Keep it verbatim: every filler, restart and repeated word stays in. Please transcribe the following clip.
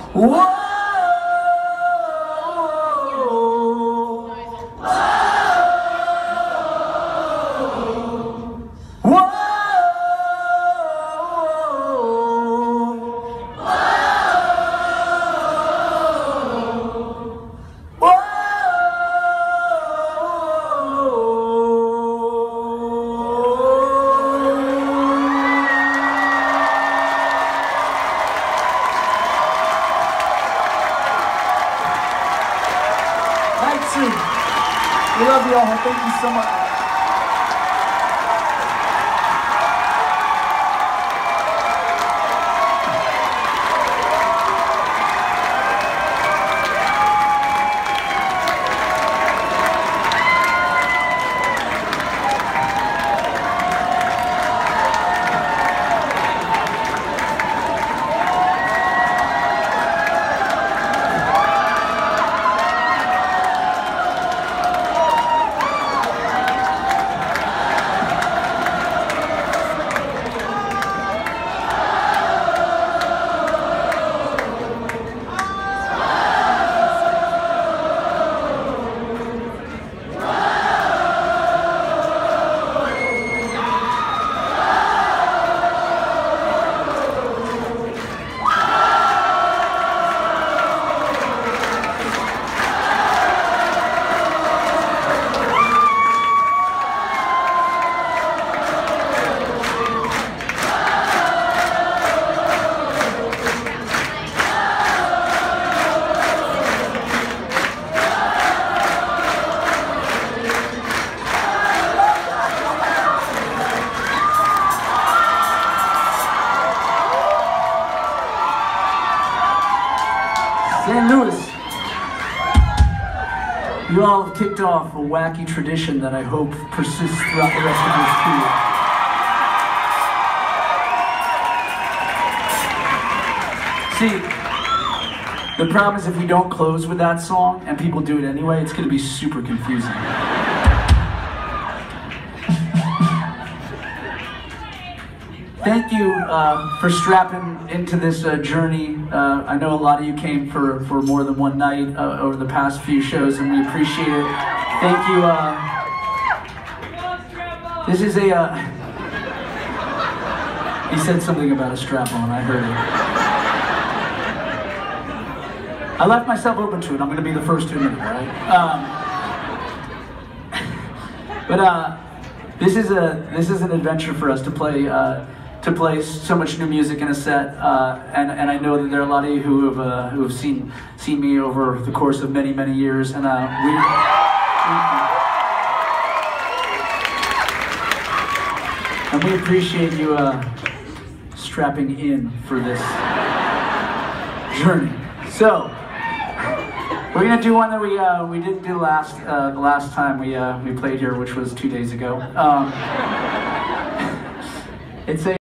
Whoa! We love you all. Thank you so much. Saint Louis, you all have kicked off a wacky tradition that I hope persists throughout the rest of this tour. See, the problem is if we don't close with that song and people do it anyway, it's going to be super confusing. Thank you uh, for strapping into this uh, journey. Uh, I know a lot of you came for, for more than one night uh, over the past few shows, and we appreciate it. Thank you. Uh, this is a... Uh, he said something about a strap-on, I heard it. I left myself open to it. I'm going to be the first to admit it, right? Um, but uh, this is a this is an adventure for us to play. Uh, to play so much new music in a set, uh, and, and I know that there are a lot of you who have, uh, who have seen, seen me over the course of many, many years, and uh, we, we, and we appreciate you uh, strapping in for this journey. So, we're gonna do one that we, uh, we didn't do last, uh, the last time we, uh, we played here, which was two days ago. Um, it's a